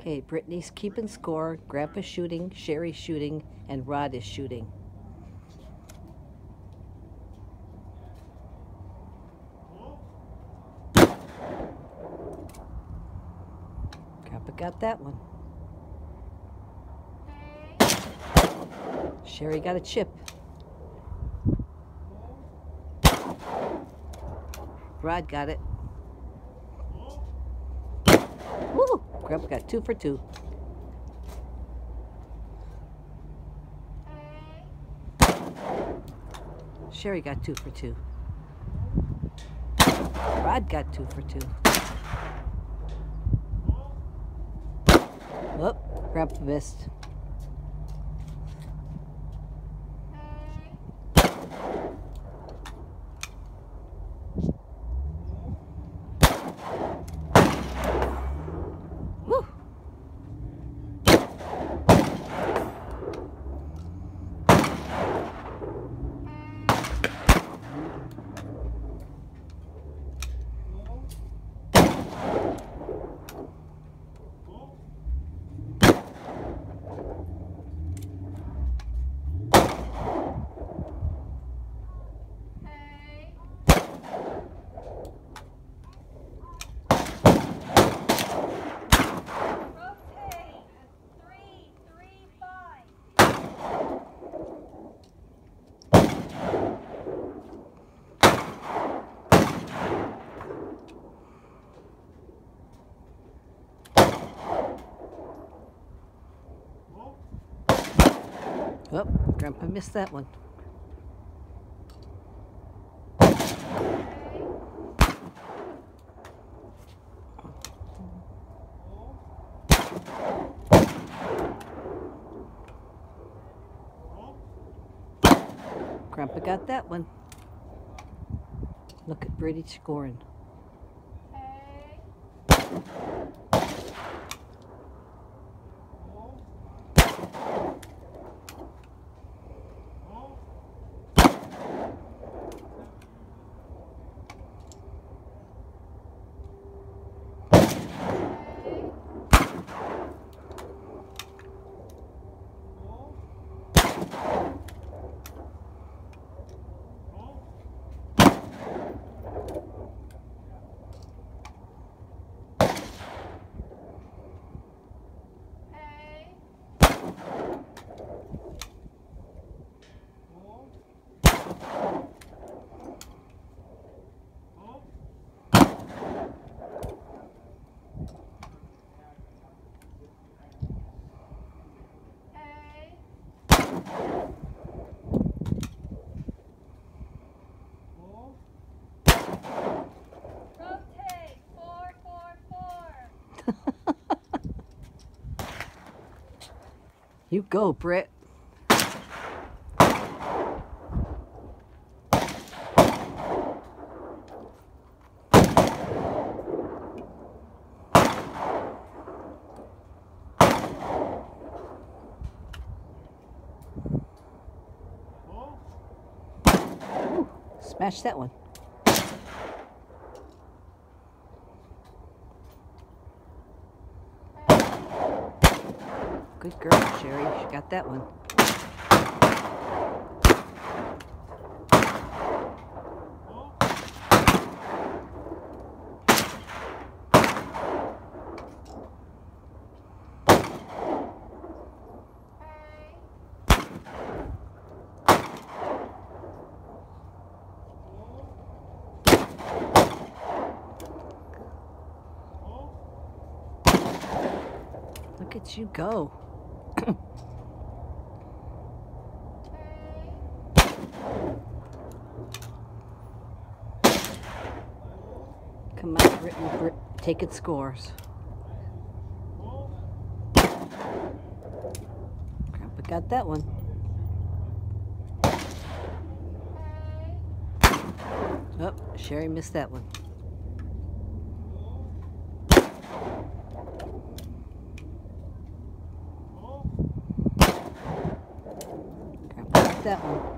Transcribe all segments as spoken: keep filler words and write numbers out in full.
Okay, Brittany's keeping score, Grandpa's shooting, Sherry's shooting, and Rod is shooting. Grandpa got that one. Sherry got a chip. Rod got it. Woo! Grandpa got two for two. Sherry got two for two. Rod got two for two. Whoop! Grandpa missed. Woo! Oh, Grandpa missed that one. Grandpa got that one. Look at Brady scoring. You go, Britt. Ooh, smash that one. Good girl, Sherry. She got that one. Look at you go. Come on, Brittany, Brit, take it scores. Grandpa got that one. Oh, Sherry missed that one. Grandpa got that one.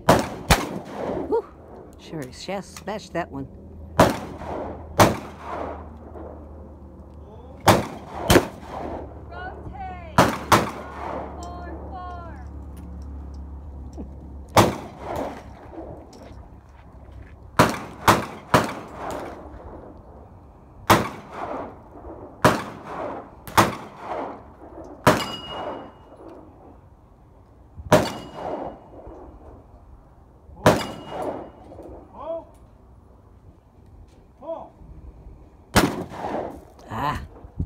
Sherry, yes, smash that one. Ah.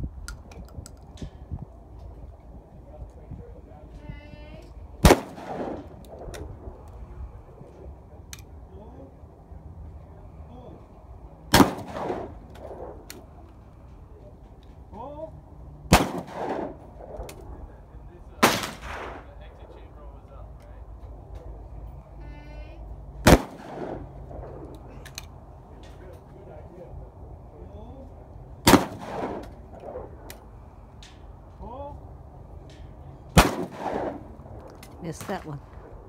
Missed that one.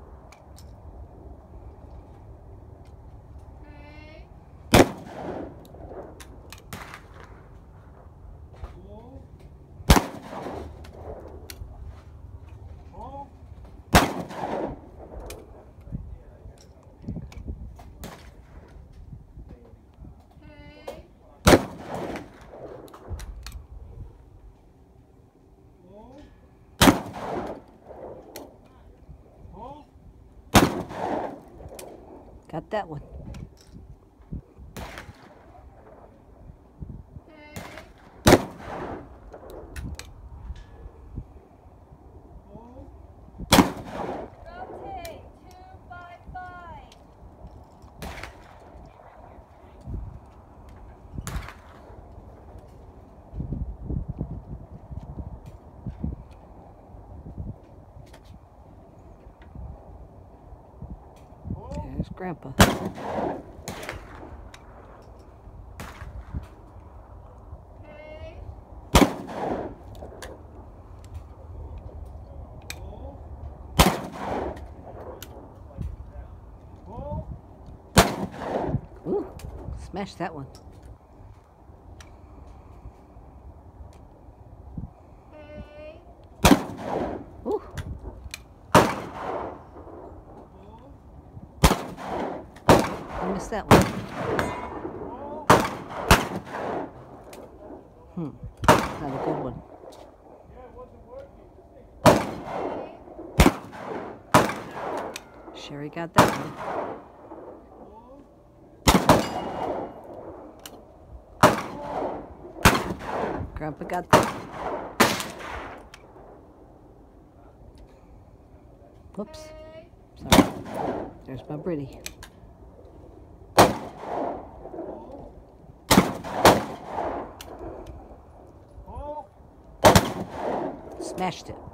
Got that one. Rotate, two, five, five. There's Grandpa. Ooh, smashed that one. Ooh. I missed that one. Hmm, not a good one. Sherry got that one. Grandpa got that. Whoops. Sorry. There's my birdie. Smashed it.